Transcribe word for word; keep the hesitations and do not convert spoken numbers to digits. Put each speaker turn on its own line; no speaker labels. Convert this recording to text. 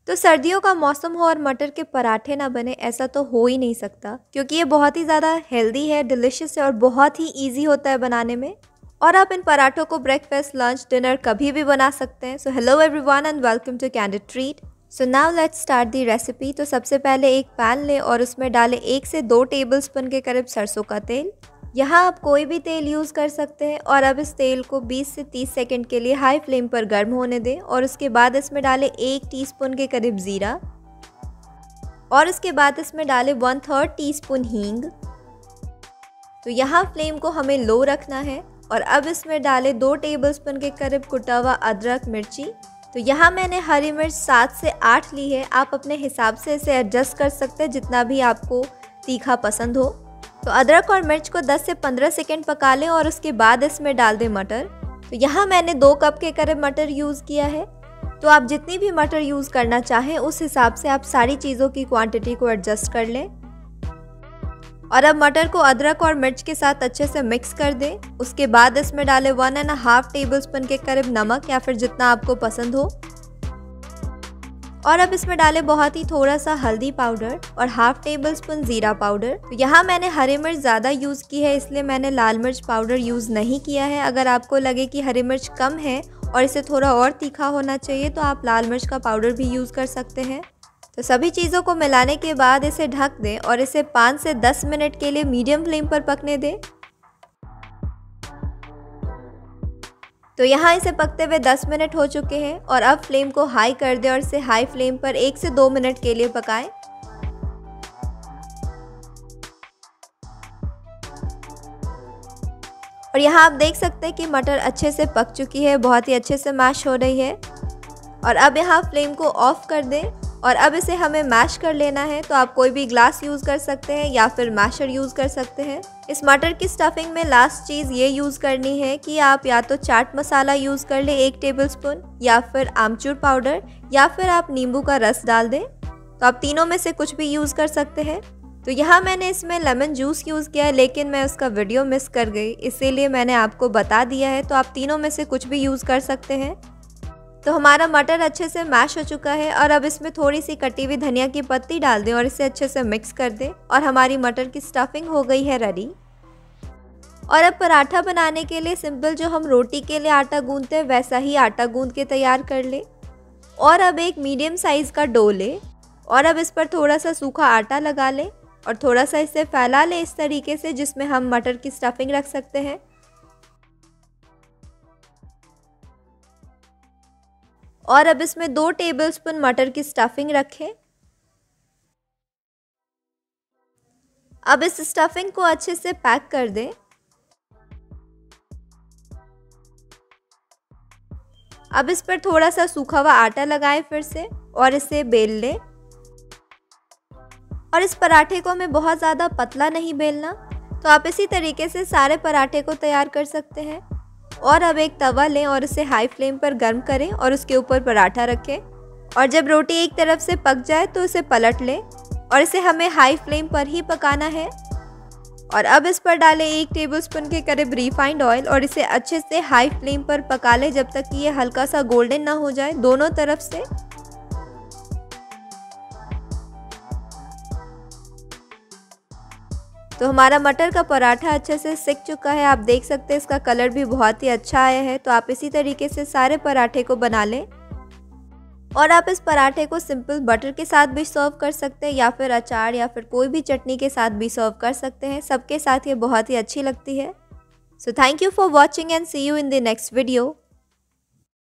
तो सर्दियों का मौसम हो और मटर के पराठे ना बने, ऐसा तो हो ही नहीं सकता, क्योंकि ये बहुत ही ज़्यादा हेल्दी है, डिलिशियस है और बहुत ही इजी होता है बनाने में। और आप इन पराठों को ब्रेकफास्ट, लंच, डिनर कभी भी बना सकते हैं। So hello everyone and welcome to candid treat. So now let's start the recipe. तो सबसे पहले एक पैन लें और उसमें डालें एक से दो टेबलस्पून के करीब सरसों का तेल। यहाँ आप कोई भी तेल यूज़ कर सकते हैं। और अब इस तेल को बीस से तीस सेकंड के लिए हाई फ्लेम पर गर्म होने दें और उसके बाद इसमें डालें एक टीस्पून के करीब ज़ीरा और उसके बाद इसमें डालें वन थर्ड टीस्पून हींग। तो यहाँ फ्लेम को हमें लो रखना है। और अब इसमें डालें दो टेबलस्पून के करीब कुटा हुआ अदरक, मिर्ची। तो यहाँ मैंने हरी मिर्च सात से आठ ली है, आप अपने हिसाब से इसे एडजस्ट कर सकते हैं जितना भी आपको तीखा पसंद हो। तो अदरक और मिर्च को दस से पंद्रह सेकंड पका लें और उसके बाद इसमें डाल दें मटर। तो यहाँ मैंने दो कप के करीब मटर यूज़ किया है। तो आप जितनी भी मटर यूज़ करना चाहें उस हिसाब से आप सारी चीज़ों की क्वांटिटी को एडजस्ट कर लें। और अब मटर को अदरक और मिर्च के साथ अच्छे से मिक्स कर दें। उसके बाद इसमें डालें one and half tablespoon के करीब नमक, या फिर जितना आपको पसंद हो। और अब इसमें डालें बहुत ही थोड़ा सा हल्दी पाउडर और हाफ टेबल स्पून ज़ीरा पाउडर। तो यहाँ मैंने हरी मिर्च ज़्यादा यूज़ की है, इसलिए मैंने लाल मिर्च पाउडर यूज़ नहीं किया है। अगर आपको लगे कि हरी मिर्च कम है और इसे थोड़ा और तीखा होना चाहिए तो आप लाल मिर्च का पाउडर भी यूज़ कर सकते हैं। तो सभी चीज़ों को मिलाने के बाद इसे ढक दें और इसे पाँच से दस मिनट के लिए मीडियम फ्लेम पर पकने दें। तो यहाँ इसे पकते हुए दस मिनट हो चुके हैं और अब फ्लेम को हाई कर दें और इसे हाई फ्लेम पर एक से दो मिनट के लिए पकाएं। और यहाँ आप देख सकते हैं कि मटर अच्छे से पक चुकी है, बहुत ही अच्छे से मैश हो रही है। और अब यहाँ फ्लेम को ऑफ कर दें और अब इसे हमें मैश कर लेना है। तो आप कोई भी ग्लास यूज़ कर सकते हैं या फिर मैशर यूज़ कर सकते हैं। इस मटर की स्टफिंग में लास्ट चीज़ ये यूज़ करनी है कि आप या तो चाट मसाला यूज़ कर लें एक टेबलस्पून, या फिर आमचूर पाउडर, या फिर आप नींबू का रस डाल दें। तो आप तीनों में से कुछ भी यूज़ कर सकते हैं। तो यहाँ मैंने इसमें लेमन जूस यूज़ किया है, लेकिन मैं उसका वीडियो मिस कर गई, इसीलिए मैंने आपको बता दिया है। तो आप तीनों में से कुछ भी यूज़ कर सकते हैं। तो हमारा मटर अच्छे से मैश हो चुका है और अब इसमें थोड़ी सी कटी हुई धनिया की पत्ती डाल दें और इसे अच्छे से मिक्स कर दें और हमारी मटर की स्टफिंग हो गई है रेडी। और अब पराठा बनाने के लिए सिंपल जो हम रोटी के लिए आटा गूंथते हैं वैसा ही आटा गूंथ के तैयार कर लें। और अब एक मीडियम साइज़ का डो लें और अब इस पर थोड़ा सा सूखा आटा लगा लें और थोड़ा सा इसे फैला लें इस तरीके से जिसमें हम मटर की स्टफिंग रख सकते हैं। और अब इसमें दो टेबलस्पून मटर की स्टफिंग रखें। अब इस स्टफिंग को अच्छे से पैक कर दें। अब इस पर थोड़ा सा सूखा हुआ आटा लगाएं फिर से और इसे बेल लें। और इस पराठे को हमें बहुत ज़्यादा पतला नहीं बेलना, तो आप इसी तरीके से सारे पराठे को तैयार कर सकते हैं। और अब एक तवा लें और इसे हाई फ्लेम पर गर्म करें और उसके ऊपर पराठा रखें। और जब रोटी एक तरफ से पक जाए तो इसे पलट लें और इसे हमें हाई फ्लेम पर ही पकाना है। और अब इस पर डालें एक टेबलस्पून के करीब रिफाइंड ऑयल और इसे अच्छे से हाई फ्लेम पर पका लें जब तक कि ये हल्का सा गोल्डन ना हो जाए दोनों तरफ से। तो हमारा मटर का पराठा अच्छे से सिक चुका है, आप देख सकते हैं इसका कलर भी बहुत ही अच्छा आया है। तो आप इसी तरीके से सारे पराठे को बना लें। और आप इस पराठे को सिंपल बटर के साथ भी सर्व कर सकते हैं या फिर अचार या फिर कोई भी चटनी के साथ भी सर्व कर सकते हैं। सबके साथ ये बहुत ही अच्छी लगती है। So thank you for watching and see you in the next video.